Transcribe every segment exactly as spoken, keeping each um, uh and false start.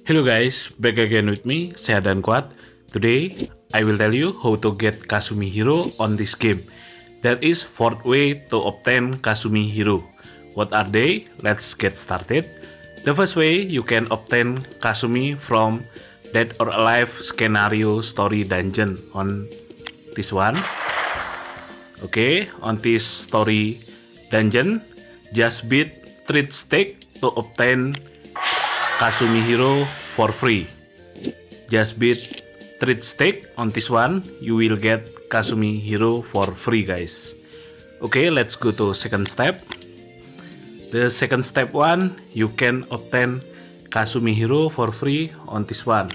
Hello guys, back again with me, Sehat dan Kuat. Today, I will tell you how to get Kasumi Hero on this game. There is four way to obtain Kasumi Hero. What are they? Let's get started. The first way, you can obtain Kasumi from Dead or Alive scenario story dungeon on this one. Okay, on this story dungeon, just beat Treat Stick to obtain Kasumi Hero for free. Just beat Treat Stick on this one, you will get Kasumi Hero for free, guys. Okay, let's go to second step. The second step one, you can obtain Kasumi Hero for free on this one,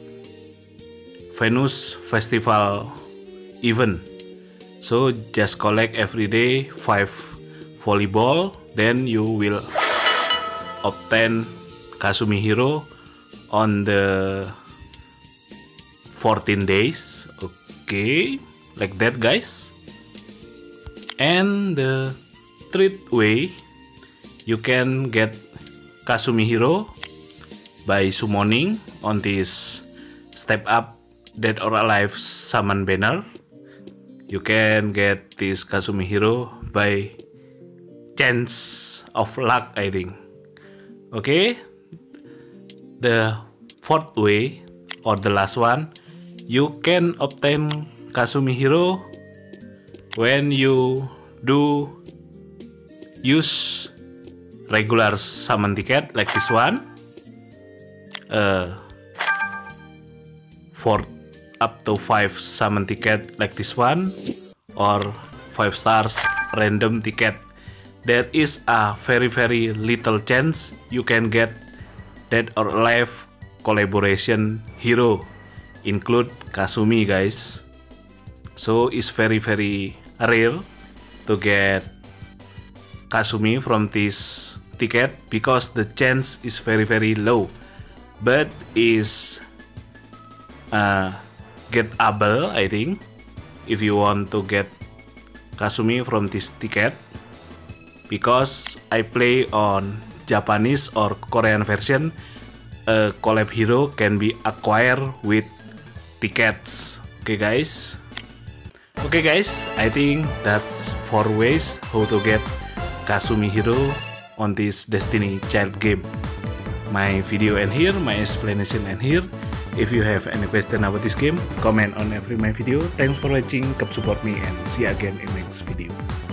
Venus Festival event. So just collect every day five volleyball, then you will obtain Kasumi Hero on the fourteen days. Okay, like that, guys. And the third way, you can get Kasumi Hero by summoning on this step up Dead or Alive summon banner. You can get this Kasumi Hero by chance of luck, I think. Okay, the fourth way, or the last one, you can obtain Kasumi Hero when you do use regular summon ticket like this one, uh, for up to five summon ticket like this one, or five stars random ticket. There is a very very little chance you can get Dead or Alive collaboration hero include Kasumi, guys. So it's very very rare to get Kasumi from this ticket because the chance is very very low, but is uh, getable, I think, if you want to get Kasumi from this ticket, because I play on Japanese or Korean version. A collab hero can be acquired with tickets. Okay guys, okay guys, I think that's four ways how to get Kasumi Hero on this Destiny Child game. My video end here, my explanation end here. If you have any question about this game, comment on every my video. Thanks for watching, keep support me, and see you again in next video.